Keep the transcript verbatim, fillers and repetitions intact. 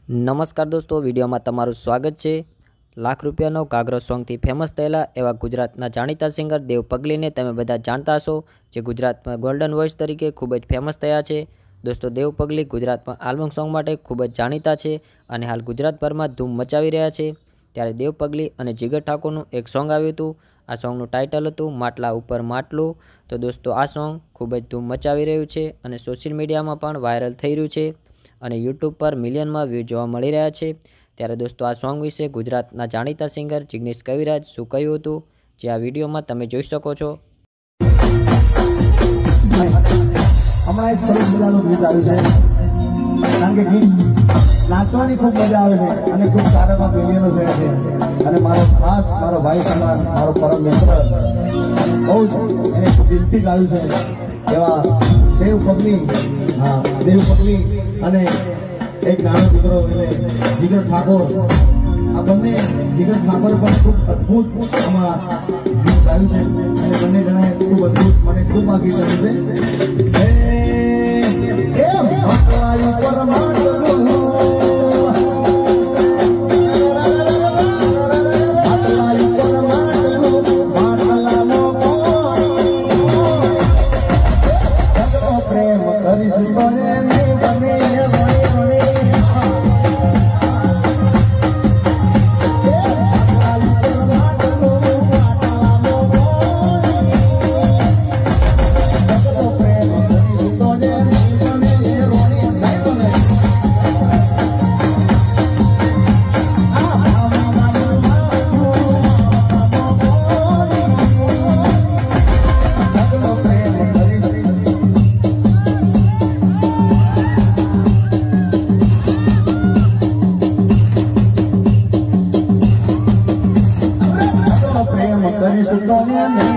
नमस्कार दोस्तों, विडियो में तमारुं स्वागत है। लाख रुपयानो घाघरो सॉन्ग थी फेमस थयेला एवा गुजरातना जाणीता सिंगर देव पगली ने तमे बधा जानता हशो, जे गुजरात में गोल्डन वॉइस तरीके खूब ज फेमस थया छे। दोस्तों, देव पगली गुजरात में आल्बम सॉन्ग माटे खूब ज जाणीता छे अने हाल गुजरातभर में धूम मचावी रह्या छे। त्यारे देव पगली अने जिगर ठाकुरनुं एक सॉन्ग आव्युं हतुं। आ सॉन्गनुं टाइटल हतुं માટલા ઉપર માટલું। तो दोस्तों, आ सॉन्ग खूब ज धूम मचावी रह्युं छे अने सोशल मीडिया में पण वायरल थई रह्युं छे અને यूट्यूब पर मिलियन में व्यू જોવા મળી રહ્યા છે। ત્યારે दोस्तों, आ सॉन्ग विશે गुजरातना जाणीता सिंगर जिग्नेश कविराज शुं कह्युं हतुं, जे आ विडियो में तमे जोई शको छो। हमारा एक सरस मजानो गीत આવ્યું છે, કારણ કે ગીત નાચવાની ખૂબ મજા આવે છે અને ખૂબ સારામાં મિલિયનો થયા છે અને મારો ખાસ મારો ભાઈ સમાન મારો પરમ મિત્ર બહુ જ એને દિલથી ગાયું છે એવા દેવ પગલી। હા, દેવ પગલી અને એક નાનો દીકરો એટલે જીગર ઠાકોર। આ બંને જીગર ઠાકોર પણ ખૂબ અદભુત આમાં ગીત ગાયું છે અને બંને જણાએ ખૂબ અદભુત મને ખૂબ આ ગીત ગમ્યું છે। એ માટલા ઉપર માટલું But it's a